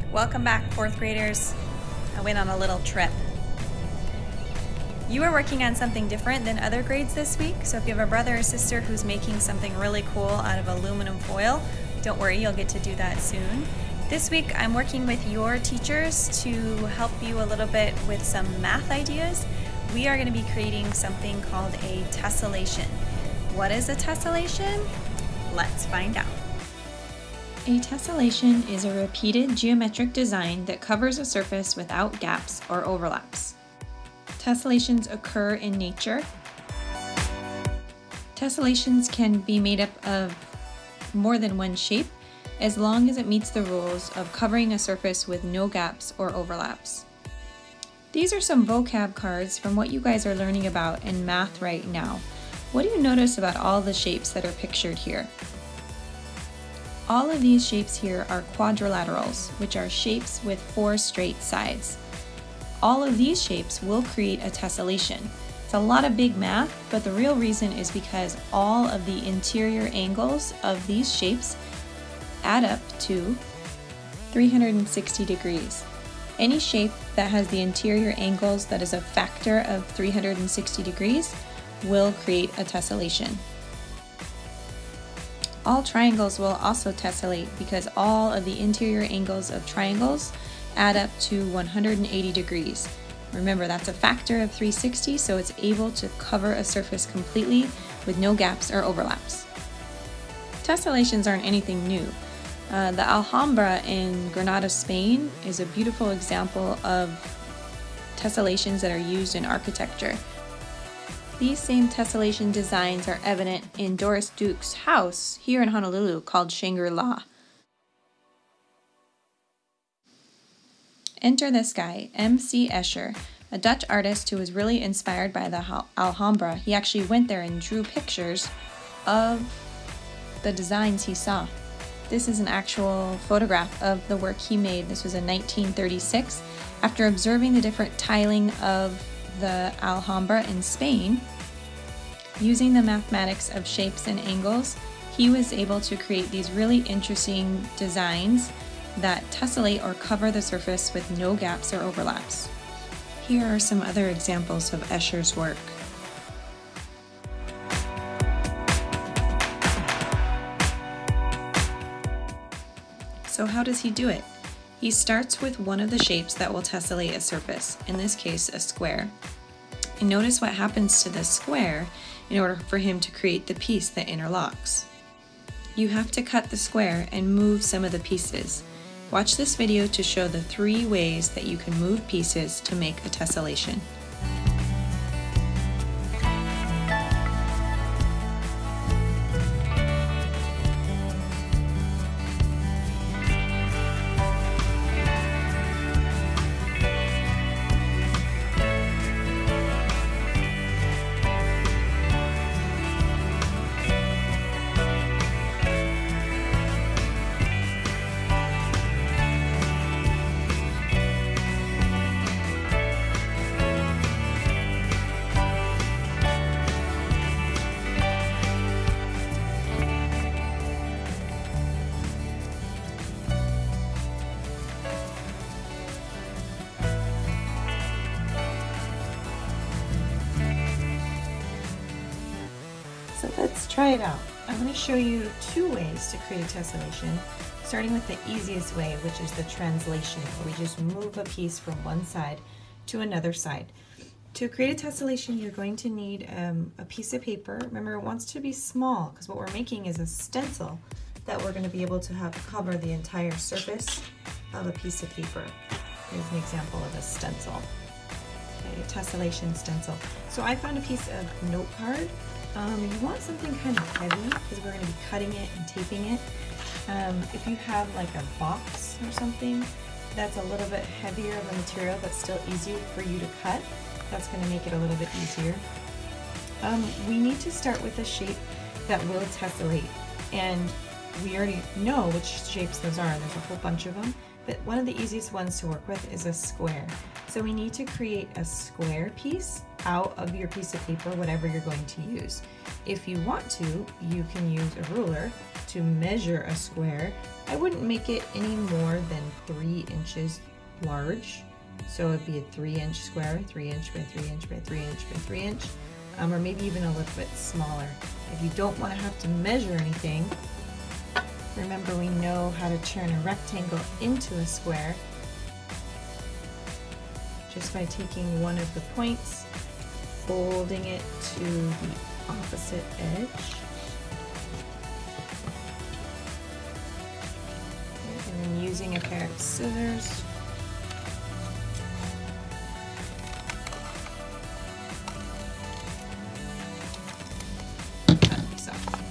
Welcome back, fourth graders. I went on a little trip. You are working on something different than other grades this week, so if you have a brother or sister who's making something really cool out of aluminum foil, don't worry, you'll get to do that soon. This week I'm working with your teachers to help you a little bit with some math ideas. We are going to be creating something called a tessellation. What is a tessellation? Let's find out. A tessellation is a repeated geometric design that covers a surface without gaps or overlaps. Tessellations occur in nature. Tessellations can be made up of more than one shape as long as it meets the rules of covering a surface with no gaps or overlaps. These are some vocab cards from what you guys are learning about in math right now. What do you notice about all the shapes that are pictured here? All of these shapes here are quadrilaterals, which are shapes with 4 straight sides. All of these shapes will create a tessellation. It's a lot of big math, but the real reason is because all of the interior angles of these shapes add up to 360 degrees. Any shape that has the interior angles that is a factor of 360 degrees will create a tessellation. All triangles will also tessellate because all of the interior angles of triangles add up to 180 degrees. Remember, that's a factor of 360, so it's able to cover a surface completely with no gaps or overlaps. Tessellations aren't anything new. The Alhambra in Granada, Spain is a beautiful example of tessellations that are used in architecture. These same tessellation designs are evident in Doris Duke's house here in Honolulu called Shangri-La. Enter this guy, M.C. Escher, a Dutch artist who was really inspired by the Alhambra. He actually went there and drew pictures of the designs he saw. This is an actual photograph of the work he made. This was in 1936. After observing the different tiling of the Alhambra in Spain, using the mathematics of shapes and angles, he was able to create these really interesting designs that tessellate or cover the surface with no gaps or overlaps. Here are some other examples of Escher's work. So how does he do it? He starts with one of the shapes that will tessellate a surface, in this case a square. And notice what happens to the square in order for him to create the piece that interlocks. You have to cut the square and move some of the pieces. Watch this video to show the 3 ways that you can move pieces to make a tessellation. So let's try it out. I'm going to show you 2 ways to create a tessellation, starting with the easiest way, which is the translation, where we just move a piece from one side to another side. To create a tessellation, you're going to need a piece of paper. Remember, it wants to be small because what we're making is a stencil that we're going to be able to have cover the entire surface of a piece of paper. Here's an example of a stencil. Okay, a tessellation stencil. So I found a piece of note card. You want something kind of heavy because we're going to be cutting it and taping it. If you have like a box or something that's a little bit heavier of a material but still easier for you to cut, that's going to make it a little bit easier. We need to start with a shape that will tessellate, and we already know which shapes those are. There's a whole bunch of them, but one of the easiest ones to work with is a square. So we need to create a square piece out of your piece of paper, whatever you're going to use. If you want to, you can use a ruler to measure a square, I wouldn't make it any more than 3 inches large. So it'd be a 3-inch square, 3 inch by 3 inch by 3 inch by 3 inch, or maybe even a little bit smaller. If you don't want to have to measure anything, remember we know how to turn a rectangle into a square just by taking one of the points, folding it to the opposite edge, and then using a pair of scissors cut this off.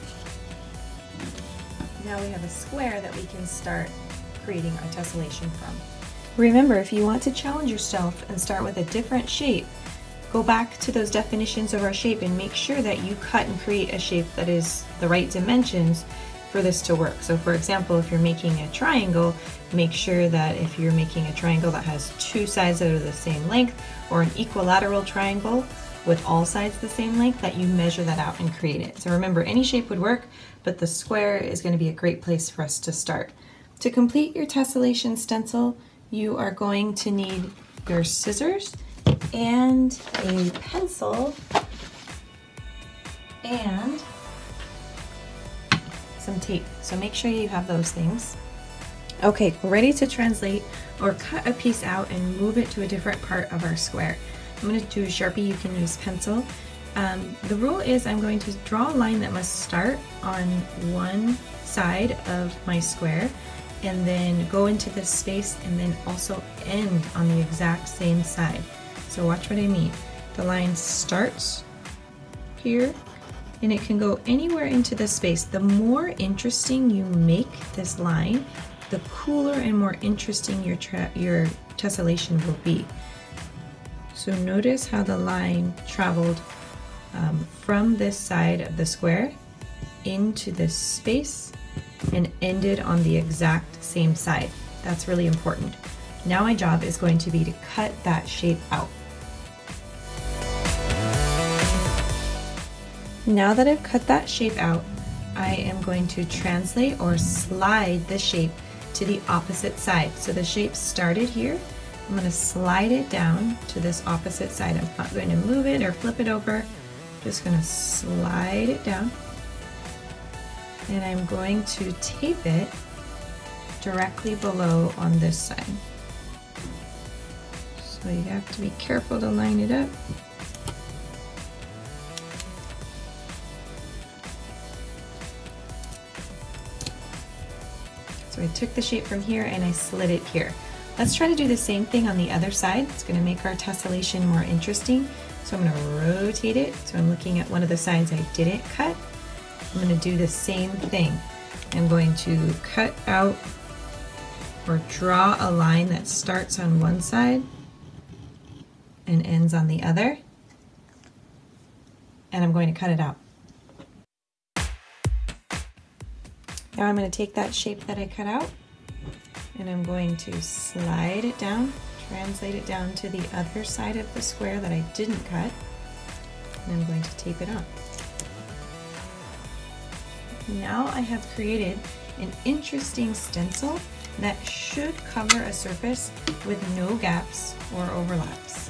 Now we have a square that we can start creating our tessellation from. Remember, if you want to challenge yourself and start with a different shape, go back to those definitions of our shape and make sure that you cut and create a shape that is the right dimensions for this to work. So for example, if you're making a triangle, make sure that if you're making a triangle that has 2 sides that are the same length, or an equilateral triangle with all sides the same length, that you measure that out and create it. So remember, any shape would work, but the square is going to be a great place for us to start. To complete your tessellation stencil, you are going to need your scissors and a pencil and some tape. So make sure you have those things. Okay, we're ready to translate or cut a piece out and move it to a different part of our square. I'm going to do a Sharpie, you can use pencil. The rule is I'm going to draw a line that must start on one side of my square and then go into this space and then also end on the exact same side. So watch what I mean. The line starts here and it can go anywhere into this space. The more interesting you make this line, the cooler and more interesting your tessellation will be. So notice how the line traveled from this side of the square into this space and ended on the exact same side. That's really important. Now my job is going to be to cut that shape out. Now that I've cut that shape out, I am going to translate or slide the shape to the opposite side. So the shape started here. I'm going to slide it down to this opposite side. I'm not going to move it or flip it over. I'm just going to slide it down. And I'm going to tape it directly below on this side. So you have to be careful to line it up. So I took the shape from here and I slid it here. Let's try to do the same thing on the other side. It's going to make our tessellation more interesting. So I'm going to rotate it. So I'm looking at one of the sides I didn't cut. I'm going to do the same thing. I'm going to cut out or draw a line that starts on one side and ends on the other. And I'm going to cut it out. Now I'm going to take that shape that I cut out and I'm going to slide it down, translate it down to the other side of the square that I didn't cut, and I'm going to tape it on. Now I have created an interesting stencil that should cover a surface with no gaps or overlaps.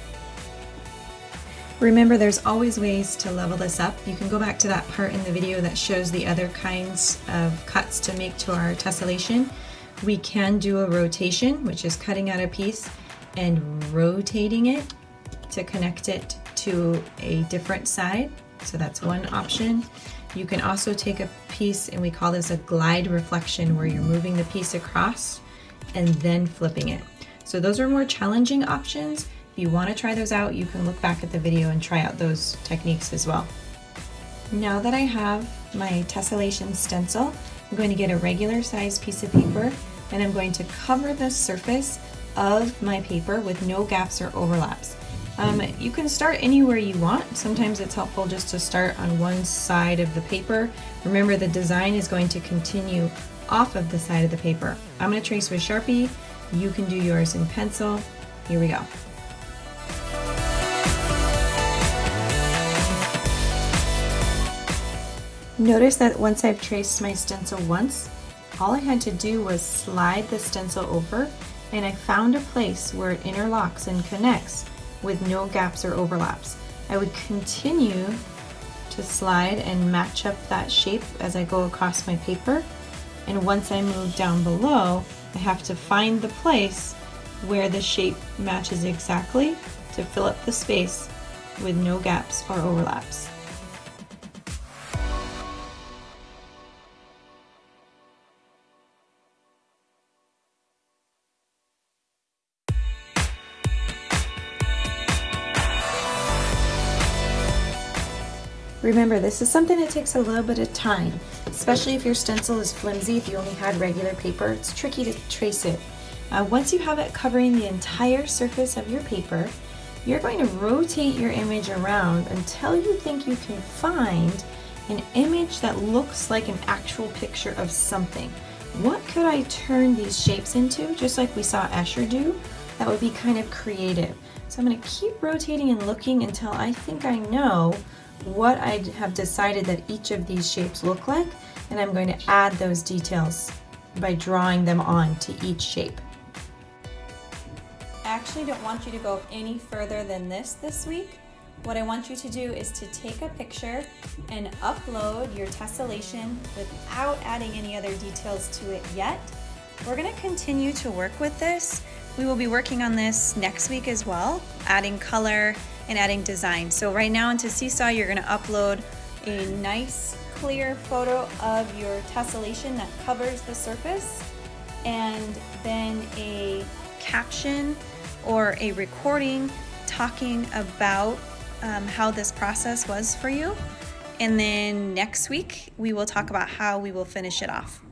Remember, there's always ways to level this up. You can go back to that part in the video that shows the other kinds of cuts to make to our tessellation. We can do a rotation, which is cutting out a piece and rotating it to connect it to a different side. So that's one option. You can also take a piece, and we call this a glide reflection, where you're moving the piece across and then flipping it. So those are more challenging options. If you want to try those out, you can look back at the video and try out those techniques as well. Now that I have my tessellation stencil, I'm going to get a regular size piece of paper and I'm going to cover the surface of my paper with no gaps or overlaps. You can start anywhere you want. Sometimes it's helpful just to start on one side of the paper. Remember, the design is going to continue off of the side of the paper. I'm going to trace with Sharpie. You can do yours in pencil. Here we go. Notice that once I've traced my stencil once, all I had to do was slide the stencil over, and I found a place where it interlocks and connects with no gaps or overlaps. I would continue to slide and match up that shape as I go across my paper, and once I move down below, I have to find the place where the shape matches exactly to fill up the space with no gaps or overlaps. Remember, this is something that takes a little bit of time, especially if your stencil is flimsy. If you only had regular paper, it's tricky to trace it. Once you have it covering the entire surface of your paper, you're going to rotate your image around until you think you can find an image that looks like an actual picture of something. What could I turn these shapes into, just like we saw Escher do? That would be kind of creative. So I'm going to keep rotating and looking until I think I know what I have decided that each of these shapes look like, and I'm going to add those details by drawing them on to each shape. I actually don't want you to go any further than this week. What I want you to do is to take a picture and upload your tessellation without adding any other details to it yet. We're going to continue to work with this. We will be working on this next week as well, adding color and adding design. So right now into Seesaw, you're going to upload a nice clear photo of your tessellation that covers the surface, and then a caption or a recording talking about how this process was for you. And then next week, we will talk about how we will finish it off.